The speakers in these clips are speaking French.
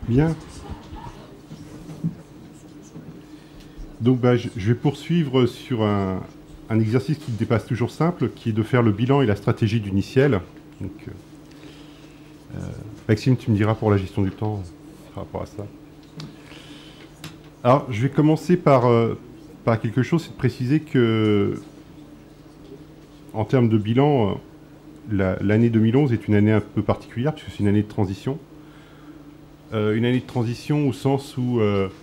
Bien. Donc je vais poursuivre sur un exercice qui me dépasse toujours simple, qui est de faire le bilan et la stratégie du NICIEL. Donc, Maxime, tu me diras pour la gestion du temps par rapport à ça. Alors, je vais commencer par quelque chose, c'est de préciser que, en termes de bilan, l'année 2011 est une année un peu particulière, puisque c'est une année de transition. Une année de transition au sens où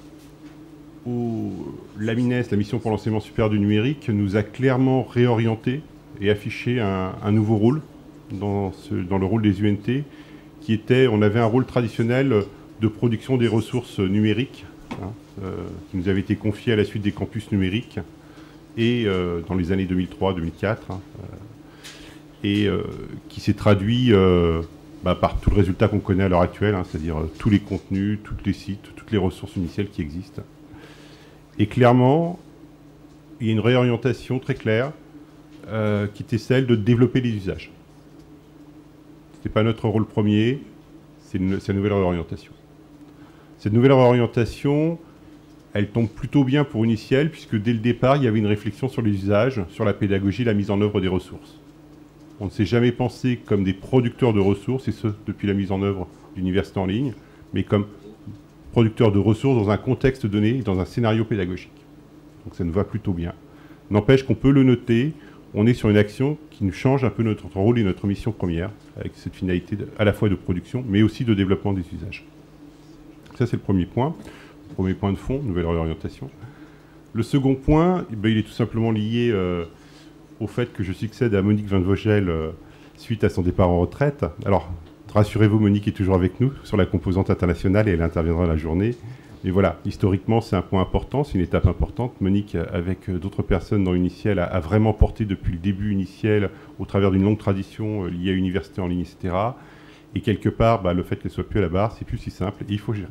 la MINES, la Mission pour l'enseignement supérieur du numérique, nous a clairement réorienté et affiché un nouveau rôle dans le rôle des UNT, qui était, on avait un rôle traditionnel de production des ressources numériques, qui nous avait été confié à la suite des campus numériques, et dans les années 2003-2004, et qui s'est traduit par tout le résultat qu'on connaît à l'heure actuelle, c'est-à-dire tous les contenus, tous les sites, toutes les ressources initiales qui existent. Et clairement, il y a une réorientation très claire qui était celle de développer les usages. Ce n'était pas notre rôle premier, c'est la nouvelle réorientation. Cette nouvelle réorientation, elle tombe plutôt bien pour Uniciel, puisque dès le départ, il y avait une réflexion sur les usages, sur la pédagogie, la mise en œuvre des ressources. On ne s'est jamais pensé comme des producteurs de ressources, et ce, depuis la mise en œuvre d'université en ligne, mais comme producteurs de ressources dans un contexte donné, dans un scénario pédagogique. Donc ça nous va plutôt bien. N'empêche qu'on peut le noter, on est sur une action qui nous change un peu notre rôle et notre mission première, avec cette finalité à la fois de production, mais aussi de développement des usages. Ça, c'est le premier point. Le premier point de fond, nouvelle réorientation. Le second point, il est tout simplement lié au fait que je succède à Monique Van Vogel suite à son départ en retraite. Alors, rassurez-vous, Monique est toujours avec nous sur la composante internationale et elle interviendra la journée. Mais voilà, historiquement, c'est un point important, c'est une étape importante. Monique, avec d'autres personnes dans Uniciel, a vraiment porté depuis le début Uniciel au travers d'une longue tradition liée à l'université en ligne, etc. Et quelque part, le fait qu'elle soit plus à la barre, c'est plus si simple et il faut gérer.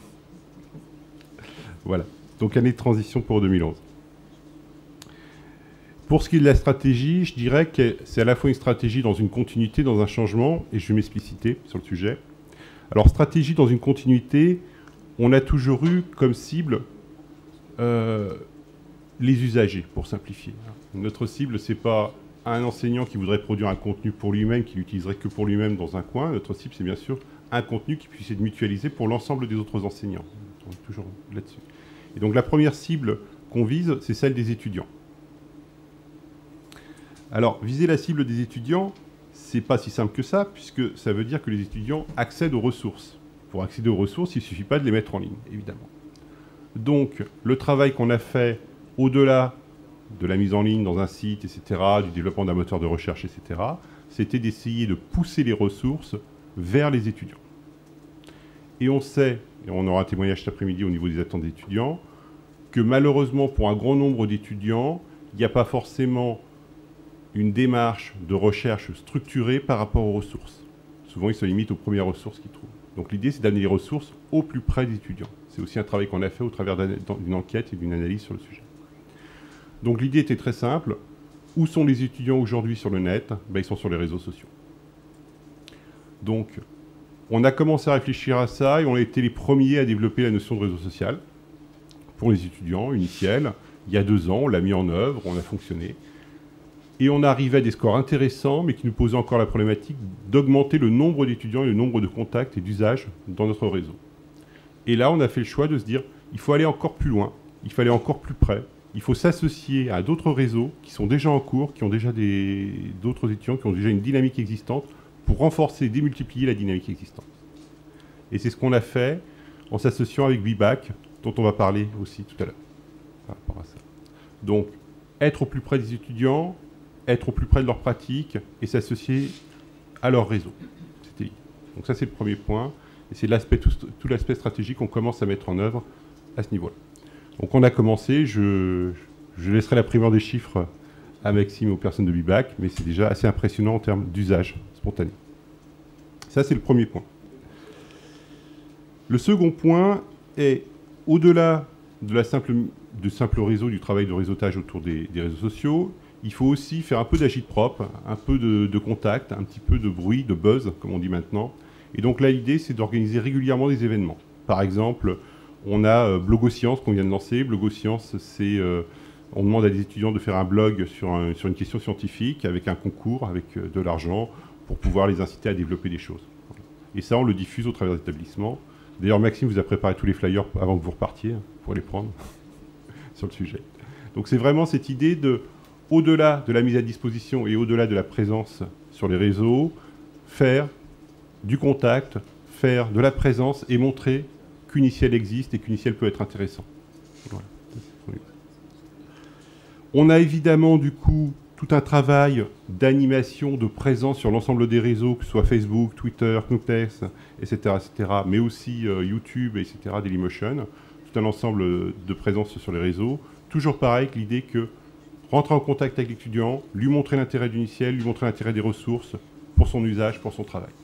Voilà. Donc, année de transition pour 2011. Pour ce qui est de la stratégie, je dirais que c'est à la fois une stratégie dans une continuité, dans un changement, et je vais m'expliciter sur le sujet. Alors, stratégie dans une continuité, on a toujours eu comme cible les usagers, pour simplifier. Notre cible, ce n'est pas un enseignant qui voudrait produire un contenu pour lui-même, qui l'utiliserait que pour lui-même dans un coin. Notre cible, c'est bien sûr un contenu qui puisse être mutualisé pour l'ensemble des autres enseignants. On est toujours là-dessus. Et donc, la première cible qu'on vise, c'est celle des étudiants. Alors, viser la cible des étudiants, c'est pas si simple que ça, puisque ça veut dire que les étudiants accèdent aux ressources. Pour accéder aux ressources, il ne suffit pas de les mettre en ligne, évidemment. Donc, le travail qu'on a fait au-delà de la mise en ligne dans un site, etc., du développement d'un moteur de recherche, etc., c'était d'essayer de pousser les ressources vers les étudiants. Et on sait, et on aura un témoignage cet après-midi au niveau des attentes des étudiants, que malheureusement, pour un grand nombre d'étudiants, il n'y a pas forcément une démarche de recherche structurée par rapport aux ressources. Souvent, ils se limitent aux premières ressources qu'ils trouvent. Donc l'idée, c'est d'amener les ressources au plus près des étudiants. C'est aussi un travail qu'on a fait au travers d'une enquête et d'une analyse sur le sujet. Donc l'idée était très simple. Où sont les étudiants aujourd'hui sur le net ? Ils sont sur les réseaux sociaux. Donc, on a commencé à réfléchir à ça et on a été les premiers à développer la notion de réseau social pour les étudiants, Uniciel. Il y a 2 ans, on l'a mis en œuvre, on a fonctionné. Et on arrivait à des scores intéressants, mais qui nous posaient encore la problématique d'augmenter le nombre d'étudiants et le nombre de contacts et d'usages dans notre réseau. Et là, on a fait le choix de se dire, il faut aller encore plus loin, il faut aller encore plus près, il faut s'associer à d'autres réseaux qui sont déjà en cours, qui ont déjà d'autres étudiants, qui ont déjà une dynamique existante, pour renforcer et démultiplier la dynamique existante. Et c'est ce qu'on a fait en s'associant avec BIBAC, dont on va parler aussi tout à l'heure, par rapport à ça. Donc, être au plus près des étudiants, être au plus près de leurs pratiques et s'associer à leur réseau. Donc ça, c'est le premier point. Et c'est tout l'aspect stratégique qu'on commence à mettre en œuvre à ce niveau-là. Donc on a commencé, je laisserai la primeur des chiffres à Maxime et aux personnes de BIBAC, mais c'est déjà assez impressionnant en termes d'usage spontané. Ça, c'est le premier point. Le second point est, au-delà de simple réseau, du travail de réseautage autour des réseaux sociaux, il faut aussi faire un peu d'agit-prop, un peu de contact, un petit peu de bruit, de buzz, comme on dit maintenant. Et donc là, l'idée, c'est d'organiser régulièrement des événements. Par exemple, on a Blogosciences qu'on vient de lancer. Blogosciences, c'est... on demande à des étudiants de faire un blog sur une question scientifique avec un concours, avec de l'argent, pour pouvoir les inciter à développer des choses. Et ça, on le diffuse au travers des établissements. D'ailleurs, Maxime vous a préparé tous les flyers avant que vous repartiez, pour les prendre sur le sujet. Donc c'est vraiment cette idée de, au-delà de la mise à disposition et au-delà de la présence sur les réseaux, faire du contact, faire de la présence et montrer qu'Uniciel existe et qu'Uniciel peut être intéressant. Voilà. Oui. On a évidemment du coup tout un travail d'animation, de présence sur l'ensemble des réseaux, que ce soit Facebook, Twitter, Knowtex, etc., mais aussi YouTube, etc., Dailymotion, tout un ensemble de présence sur les réseaux. Toujours pareil, avec l'idée que rentrer en contact avec l'étudiant, lui montrer l'intérêt d'Uniciel, lui montrer l'intérêt des ressources pour son usage, pour son travail.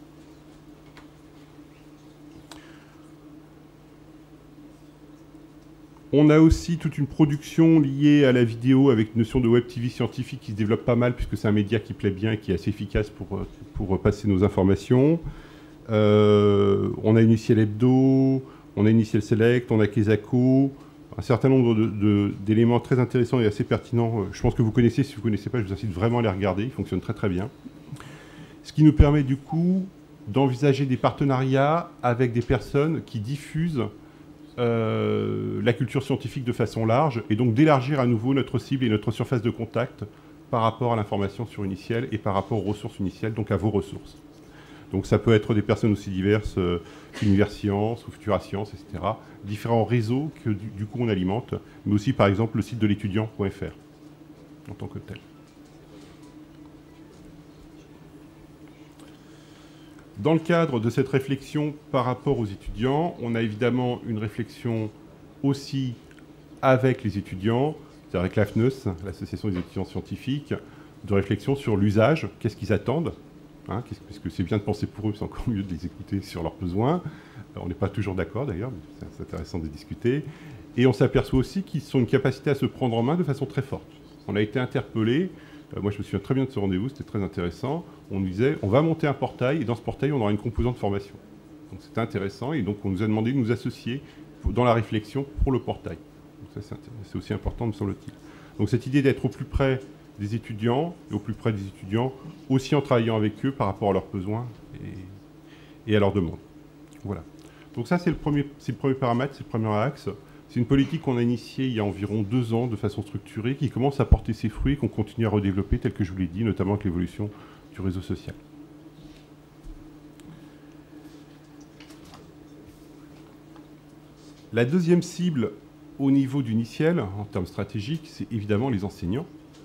On a aussi toute une production liée à la vidéo avec une notion de web TV scientifique qui se développe pas mal puisque c'est un média qui plaît bien et qui est assez efficace pour passer nos informations. On a Uniciel Hebdo, on a Uniciel Select, on a Kesako, un certain nombre d'éléments très intéressants et assez pertinents. Je pense que vous connaissez, si vous ne connaissez pas, je vous incite vraiment à les regarder, ils fonctionnent très très bien. Ce qui nous permet du coup d'envisager des partenariats avec des personnes qui diffusent la culture scientifique de façon large, et donc d'élargir à nouveau notre cible et notre surface de contact par rapport à l'information sur Uniciel et par rapport aux ressources Uniciel, donc à vos ressources. Donc ça peut être des personnes aussi diverses qu'Univers Science ou Futura Science, etc. Différents réseaux que du coup on alimente, mais aussi par exemple le site de l'étudiant.fr en tant que tel. Dans le cadre de cette réflexion par rapport aux étudiants, on a évidemment une réflexion aussi avec les étudiants, c'est-à-dire avec l'AFNEUS, l'Association des étudiants scientifiques, de réflexion sur l'usage, qu'est-ce qu'ils attendent, hein, puisque c'est bien de penser pour eux, c'est encore mieux de les écouter sur leurs besoins. On n'est pas toujours d'accord d'ailleurs, mais c'est intéressant de discuter. Et on s'aperçoit aussi qu'ils ont une capacité à se prendre en main de façon très forte. On a été interpellés. Moi, je me souviens très bien de ce rendez-vous, c'était très intéressant. On nous disait, on va monter un portail, et dans ce portail, on aura une composante de formation. Donc, c'était intéressant, et donc, on nous a demandé de nous associer dans la réflexion pour le portail. Donc, ça, c'est aussi important, me semble-t-il. Donc, cette idée d'être au plus près des étudiants, et au plus près des étudiants, aussi en travaillant avec eux par rapport à leurs besoins et à leurs demandes. Voilà. Donc, ça, c'est le premier paramètre, c'est le premier axe. C'est une politique qu'on a initiée il y a environ 2 ans de façon structurée, qui commence à porter ses fruits et qu'on continue à redévelopper, tel que je vous l'ai dit, notamment avec l'évolution du réseau social. La deuxième cible au niveau d'Uniciel, en termes stratégiques, c'est évidemment les enseignants.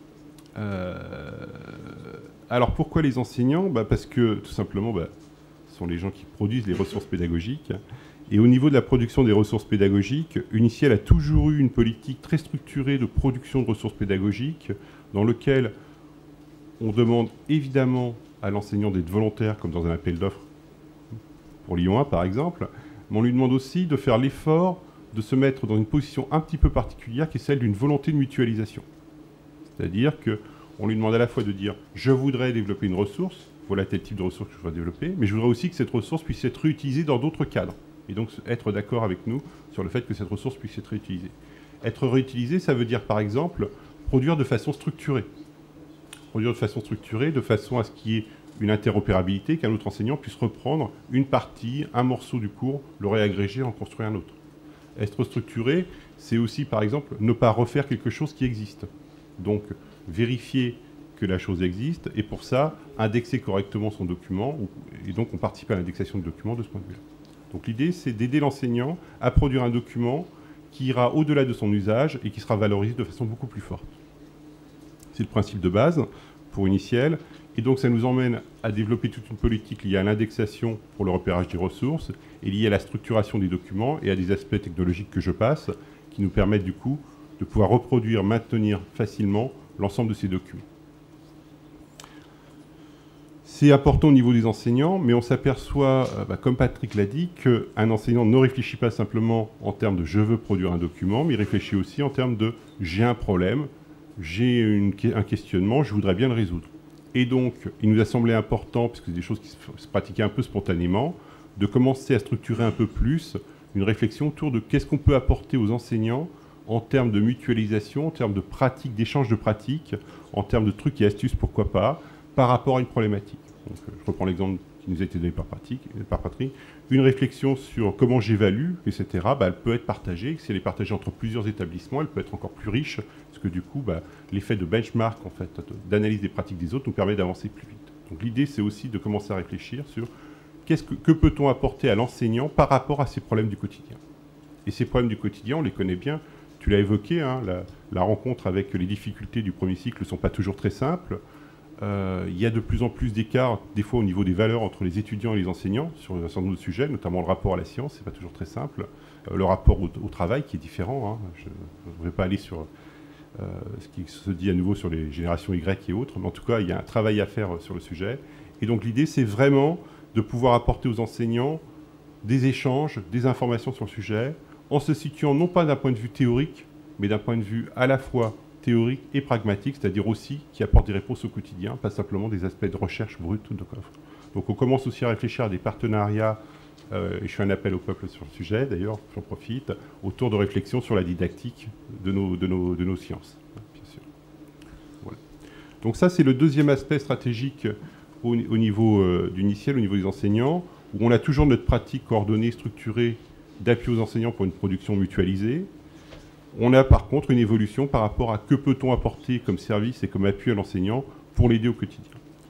Alors pourquoi les enseignants ? Parce que tout simplement, ce sont les gens qui produisent les ressources pédagogiques. Et au niveau de la production des ressources pédagogiques, Uniciel a toujours eu une politique très structurée de production de ressources pédagogiques dans lequel on demande évidemment à l'enseignant d'être volontaire, comme dans un appel d'offres pour Lyon 1 par exemple, mais on lui demande aussi de faire l'effort de se mettre dans une position un petit peu particulière qui est celle d'une volonté de mutualisation. C'est-à-dire qu'on lui demande à la fois de dire « je voudrais développer une ressource, voilà tel type de ressource que je voudrais développer, mais je voudrais aussi que cette ressource puisse être réutilisée dans d'autres cadres. » Et donc être d'accord avec nous sur le fait que cette ressource puisse être réutilisée. Être réutilisée, ça veut dire par exemple produire de façon structurée. Produire de façon structurée, de façon à ce qu'il y ait une interopérabilité, qu'un autre enseignant puisse reprendre une partie, un morceau du cours, le réagréger, en construire un autre. Être structuré, c'est aussi par exemple ne pas refaire quelque chose qui existe. Donc vérifier que la chose existe et pour ça indexer correctement son document et donc on participe à l'indexation du document de ce point de vue-là. Donc l'idée, c'est d'aider l'enseignant à produire un document qui ira au-delà de son usage et qui sera valorisé de façon beaucoup plus forte. C'est le principe de base pour Uniciel. Et donc ça nous emmène à développer toute une politique liée à l'indexation pour le repérage des ressources et liée à la structuration des documents et à des aspects technologiques que je passe qui nous permettent du coup de pouvoir reproduire, maintenir facilement l'ensemble de ces documents. C'est important au niveau des enseignants, mais on s'aperçoit, comme Patrick l'a dit, qu'un enseignant ne réfléchit pas simplement en termes de « je veux produire un document », mais il réfléchit aussi en termes de « j'ai un problème, j'ai un questionnement, je voudrais bien le résoudre ». Et donc, il nous a semblé important, puisque c'est des choses qui se pratiquaient un peu spontanément, de commencer à structurer un peu plus une réflexion autour de qu'est-ce qu'on peut apporter aux enseignants en termes de mutualisation, en termes de pratiques, d'échange de pratiques, en termes de trucs et astuces, pourquoi pas, par rapport à une problématique. Donc, je reprends l'exemple qui nous a été donné par Patrick. Une réflexion sur comment j'évalue, etc., elle peut être partagée. Si elle est partagée entre plusieurs établissements, elle peut être encore plus riche, parce que du coup, l'effet de benchmark, en fait, d'analyse des pratiques des autres, nous permet d'avancer plus vite. Donc l'idée, c'est aussi de commencer à réfléchir sur que peut-on apporter à l'enseignant par rapport à ces problèmes du quotidien. Et ces problèmes du quotidien, on les connaît bien. Tu l'as évoqué, hein, la rencontre avec les difficultés du premier cycle ne sont pas toujours très simples. Il y a de plus en plus d'écarts, des fois au niveau des valeurs entre les étudiants et les enseignants sur un certain nombre de sujets, notamment le rapport à la science, c'est pas toujours très simple. Le rapport au travail qui est différent. Hein. Je ne vais pas aller sur ce qui se dit à nouveau sur les générations Y et autres, mais en tout cas, il y a un travail à faire sur le sujet. Et donc l'idée, c'est vraiment de pouvoir apporter aux enseignants des échanges, des informations sur le sujet, en se situant non pas d'un point de vue théorique, mais d'un point de vue à la fois théorique et pragmatique, c'est-à-dire aussi qui apporte des réponses au quotidien, pas simplement des aspects de recherche brute ou de coffre. Donc on commence aussi à réfléchir à des partenariats, et je fais un appel au peuple sur le sujet, d'ailleurs, j'en profite, autour de réflexions sur la didactique de nos sciences, bien sûr. Voilà. Donc ça, c'est le deuxième aspect stratégique au niveau du NICIEL, au niveau des enseignants, où on a toujours notre pratique coordonnée, structurée, d'appui aux enseignants pour une production mutualisée. On a par contre une évolution par rapport à que peut-on apporter comme service et comme appui à l'enseignant pour l'aider au quotidien.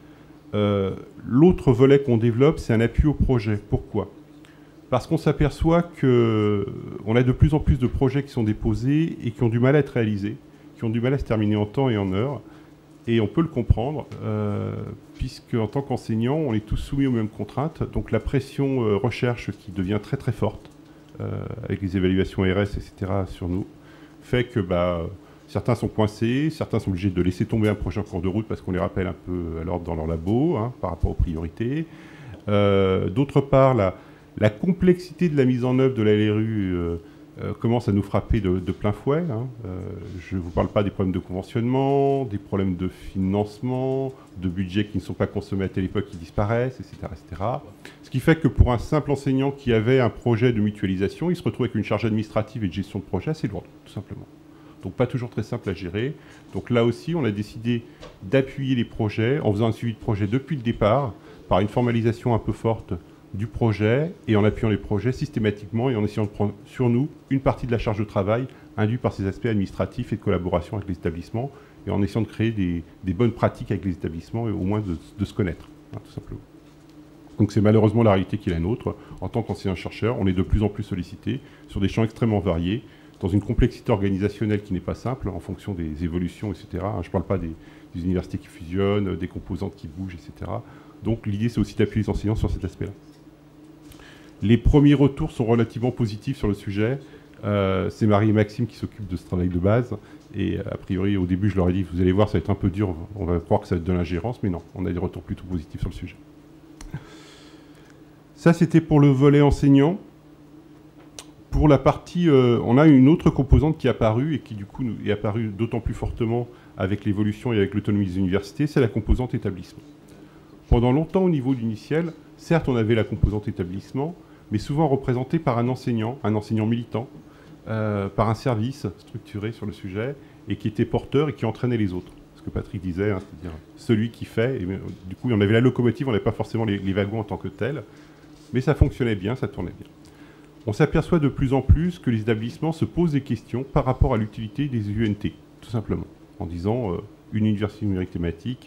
L'autre volet qu'on développe, c'est un appui au projet. Pourquoi ? Parce qu'on s'aperçoit qu'on a de plus en plus de projets qui sont déposés et qui ont du mal à être réalisés, qui ont du mal à se terminer en temps et en heure. Et on peut le comprendre, puisque en tant qu'enseignant, on est tous soumis aux mêmes contraintes. Donc la pression recherche qui devient très très forte, avec les évaluations RS, etc. sur nous, fait que certains sont coincés, certains sont obligés de laisser tomber un projet en cours de route parce qu'on les rappelle un peu à l'ordre dans leur labo, hein, par rapport aux priorités. D'autre part, la complexité de la mise en œuvre de la LRU commence à nous frapper de plein fouet. Hein. Je ne vous parle pas des problèmes de conventionnement, des problèmes de financement, de budgets qui ne sont pas consommés à telle époque qui disparaissent, etc., etc. Ce qui fait que pour un simple enseignant qui avait un projet de mutualisation, il se retrouve avec une charge administrative et de gestion de projet assez lourde, tout simplement. Donc pas toujours très simple à gérer. Donc là aussi, on a décidé d'appuyer les projets en faisant un suivi de projet depuis le départ, par une formalisation un peu forte du projet et en appuyant les projets systématiquement et en essayant de prendre sur nous une partie de la charge de travail induite par ces aspects administratifs et de collaboration avec les établissements et en essayant de créer des bonnes pratiques avec les établissements et au moins de se connaître, hein, tout simplement. Donc c'est malheureusement la réalité qui est la nôtre. En tant qu'enseignant-chercheur, on est de plus en plus sollicité sur des champs extrêmement variés, dans une complexité organisationnelle qui n'est pas simple en fonction des évolutions, etc. Je ne parle pas des universités qui fusionnent, des composantes qui bougent, etc. Donc l'idée, c'est aussi d'appuyer les enseignants sur cet aspect-là. Les premiers retours sont relativement positifs sur le sujet. C'est Marie et Maxime qui s'occupent de ce travail de base. Et a priori, au début, je leur ai dit, vous allez voir, ça va être un peu dur, on va croire que ça va être de l'ingérence, mais non, on a des retours plutôt positifs sur le sujet. Ça, c'était pour le volet enseignant. Pour la partie, on a une autre composante qui est apparue et qui, du coup, est apparue d'autant plus fortement avec l'évolution et avec l'autonomie des universités, c'est la composante établissement. Pendant longtemps, au niveau du NICIEL, certes, on avait la composante établissement, mais souvent représentée par un enseignant militant, par un service structuré sur le sujet, et qui était porteur et qui entraînait les autres. Ce que Patrick disait, hein, c'est-à-dire celui qui fait, et du coup, on avait la locomotive, on n'avait pas forcément les wagons en tant que tels, mais ça fonctionnait bien, ça tournait bien. On s'aperçoit de plus en plus que les établissements se posent des questions par rapport à l'utilité des UNT, tout simplement, en disant une université numérique thématique,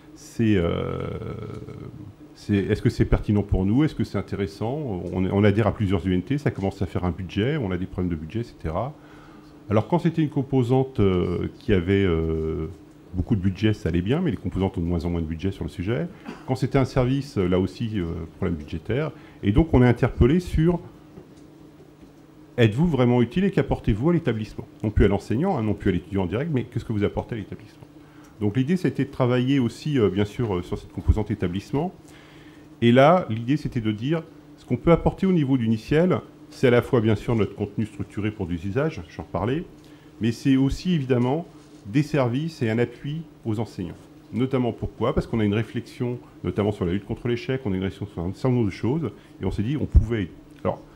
est-ce que c'est pertinent pour nous? Est-ce que c'est intéressant? On adhère à plusieurs UNT, ça commence à faire un budget, on a des problèmes de budget, etc. Alors quand c'était une composante qui avait beaucoup de budget, ça allait bien, mais les composantes ont de moins en moins de budget sur le sujet. Quand c'était un service, là aussi, problème budgétaire. Et donc on est interpellé sur êtes-vous vraiment utile et qu'apportez-vous à l'établissement? Non plus à l'enseignant, hein, non plus à l'étudiant en direct, mais qu'est-ce que vous apportez à l'établissement? Donc l'idée, c'était de travailler aussi, bien sûr, sur cette composante établissement. Et là, l'idée, c'était de dire, ce qu'on peut apporter au niveau du NICIEL, c'est à la fois, bien sûr, notre contenu structuré pour des usages, j'en reparlais, mais c'est aussi, évidemment, des services et un appui aux enseignants. Notamment pourquoi? Parce qu'on a une réflexion, notamment sur la lutte contre l'échec, on a une réflexion sur un certain nombre de choses, et on s'est dit, on pouvait... Alors,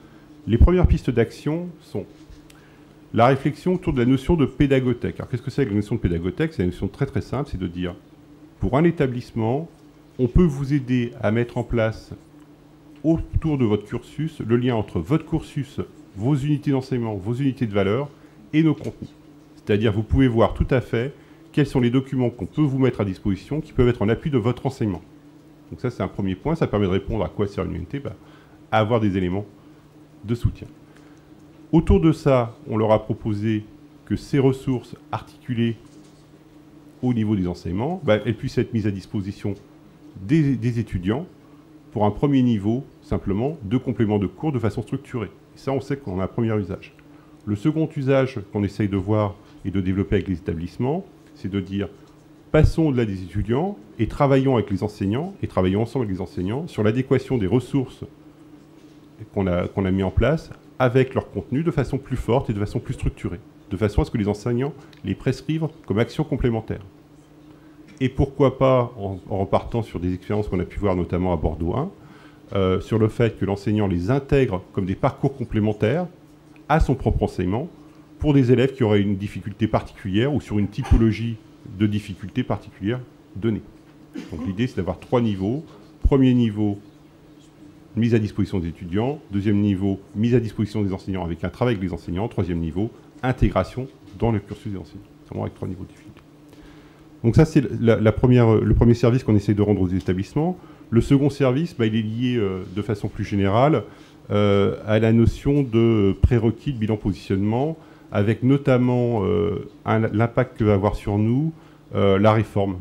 Les premières pistes d'action sont la réflexion autour de la notion de pédagothèque. Alors qu'est-ce que c'est que la notion de pédagothèque? C'est une notion très très simple, c'est de dire, pour un établissement, on peut vous aider à mettre en place autour de votre cursus le lien entre votre cursus, vos unités d'enseignement, vos unités de valeur et nos contenus. C'est-à-dire vous pouvez voir tout à fait quels sont les documents qu'on peut vous mettre à disposition qui peuvent être en appui de votre enseignement. Donc ça c'est un premier point, ça permet de répondre à quoi sert une unité, à avoir des éléments de soutien. Autour de ça, on leur a proposé que ces ressources articulées au niveau des enseignements, elles puissent être mises à disposition des étudiants pour un premier niveau, simplement, de complément de cours de façon structurée. Et ça, on sait qu'on a un premier usage. Le second usage qu'on essaye de voir et de développer avec les établissements, c'est de dire, passons au-delà des étudiants et travaillons avec les enseignants, et travaillons ensemble avec les enseignants sur l'adéquation des ressources qu'on a mis en place avec leur contenu de façon plus forte et de façon plus structurée, de façon à ce que les enseignants les prescrivent comme actions complémentaires. Et pourquoi pas, en repartant sur des expériences qu'on a pu voir notamment à Bordeaux 1, sur le fait que l'enseignant les intègre comme des parcours complémentaires à son propre enseignement pour des élèves qui auraient une difficulté particulière ou sur une typologie de difficulté particulière donnée. Donc l'idée, c'est d'avoir 3 niveaux. Premier niveau, mise à disposition des étudiants. Deuxième niveau, mise à disposition des enseignants avec un travail avec les enseignants. Troisième niveau, intégration dans le cursus des enseignants. C'est vraiment avec 3 niveaux de difficulté. Donc ça, c'est le premier service qu'on essaye de rendre aux établissements. Le second service, il est lié de façon plus générale à la notion de prérequis de bilan positionnement, avec notamment l'impact que va avoir sur nous la réforme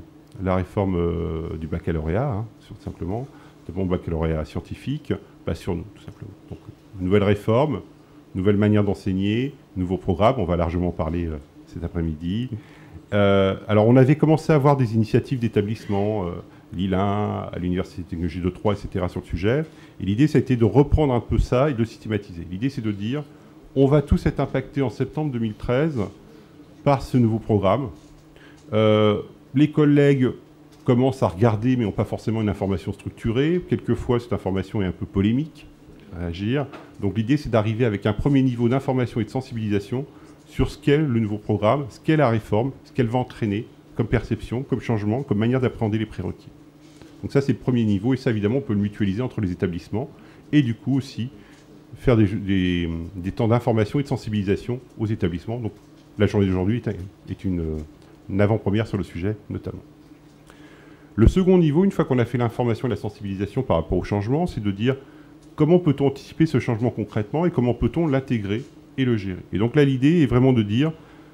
du baccalauréat, tout simplement, de mon baccalauréat scientifique, sur nous, tout simplement. Donc, nouvelle réforme, nouvelle manière d'enseigner, nouveau programme, on va largement parler cet après-midi. Alors, on avait commencé à avoir des initiatives d'établissement, Lille 1, à l'Université de Technologie de Troyes, etc., sur le sujet. Et l'idée, ça a été de reprendre un peu ça et de le systématiser. L'idée, c'est de dire, on va tous être impactés en septembre 2013 par ce nouveau programme. Les collègues commencent à regarder, mais n'ont pas forcément une information structurée. Quelquefois, cette information est un peu polémique à agir. Donc l'idée, c'est d'arriver avec un premier niveau d'information et de sensibilisation sur ce qu'est le nouveau programme, ce qu'est la réforme, ce qu'elle va entraîner comme perception, comme changement, comme manière d'appréhender les prérequis. Donc ça, c'est le premier niveau, et ça, évidemment, on peut le mutualiser entre les établissements, et du coup aussi faire des temps d'information et de sensibilisation aux établissements. Donc la journée d'aujourd'hui est une avant-première sur le sujet, notamment. Le second niveau, une fois qu'on a fait l'information et la sensibilisation par rapport au changement, c'est de dire comment peut-on anticiper ce changement concrètement et comment peut-on l'intégrer et le gérer. Et donc là, l'idée est vraiment de dire,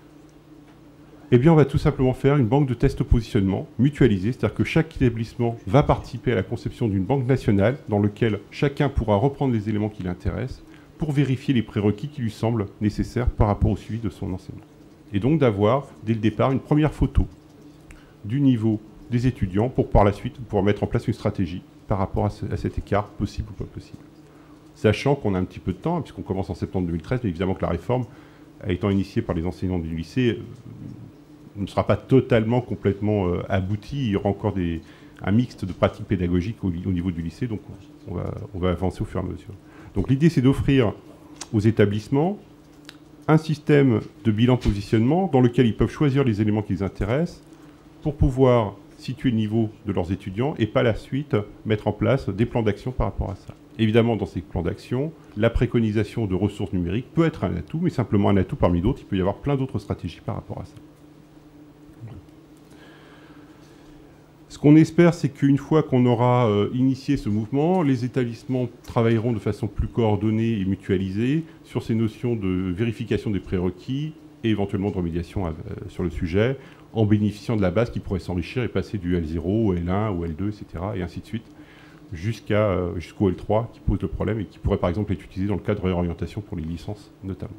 eh bien, on va tout simplement faire une banque de tests positionnement mutualisée, c'est-à-dire que chaque établissement va participer à la conception d'une banque nationale dans laquelle chacun pourra reprendre les éléments qui l'intéressent pour vérifier les prérequis qui lui semblent nécessaires par rapport au suivi de son enseignement. Et donc d'avoir, dès le départ, une première photo du niveau des étudiants pour par la suite pouvoir mettre en place une stratégie par rapport à cet écart possible ou pas possible. Sachant qu'on a un petit peu de temps, puisqu'on commence en septembre 2013, mais évidemment que la réforme, étant initiée par les enseignants du lycée, ne sera pas totalement, complètement aboutie. Il y aura encore un mixte de pratiques pédagogiques au niveau du lycée, donc on va avancer au fur et à mesure. Donc l'idée, c'est d'offrir aux établissements un système de bilan positionnement dans lequel ils peuvent choisir les éléments qui les intéressent pour pouvoir situer le niveau de leurs étudiants et par la suite mettre en place des plans d'action par rapport à ça. Évidemment, dans ces plans d'action, la préconisation de ressources numériques peut être un atout, mais simplement un atout parmi d'autres. Il peut y avoir plein d'autres stratégies par rapport à ça. Ce qu'on espère, c'est qu'une fois qu'on aura initié ce mouvement, les établissements travailleront de façon plus coordonnée et mutualisée sur ces notions de vérification des prérequis et éventuellement de remédiation sur le sujet, en bénéficiant de la base qui pourrait s'enrichir et passer du L0 au L1 au L2, etc., et ainsi de suite, jusqu'au L3 qui pose le problème et qui pourrait par exemple être utilisé dans le cadre de réorientation pour les licences notamment.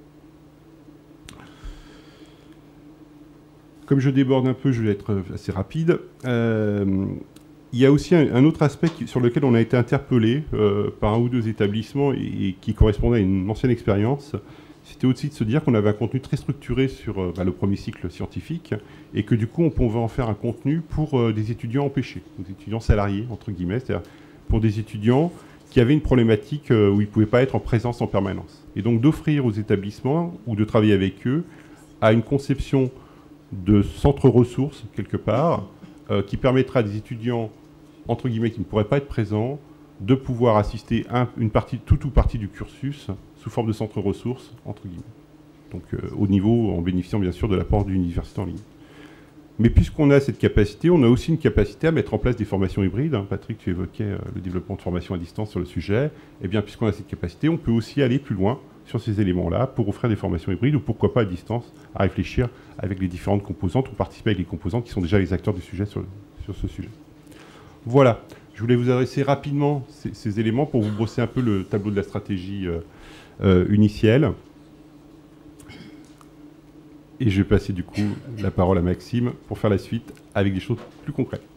Comme je déborde un peu, je vais être assez rapide. Il y a aussi un autre aspect sur lequel on a été interpellé par un ou deux établissements et qui correspondait à une ancienne expérience. C'était aussi de se dire qu'on avait un contenu très structuré sur le premier cycle scientifique et que du coup on pouvait en faire un contenu pour des étudiants empêchés, des étudiants salariés, entre guillemets, c'est-à-dire pour des étudiants qui avaient une problématique où ils ne pouvaient pas être en présence en permanence. Et donc d'offrir aux établissements ou de travailler avec eux à une conception de centre ressources, quelque part, qui permettra à des étudiants, entre guillemets, qui ne pourraient pas être présents, de pouvoir assister à une partie, toute ou partie du cursus sous forme de centre ressources, entre guillemets. Donc au niveau, en bénéficiant bien sûr de l'apport d'une université en ligne. Mais puisqu'on a cette capacité, on a aussi une capacité à mettre en place des formations hybrides. Patrick, tu évoquais le développement de formations à distance sur le sujet. Eh bien, puisqu'on a cette capacité, on peut aussi aller plus loin sur ces éléments-là pour offrir des formations hybrides ou pourquoi pas à distance, à réfléchir avec les différentes composantes ou participer avec les composantes qui sont déjà les acteurs du sujet sur ce sujet. Voilà, je voulais vous adresser rapidement ces éléments pour vous brosser un peu le tableau de la stratégie initiale. Et je vais passer du coup la parole à Maxime pour faire la suite avec des choses plus concrètes.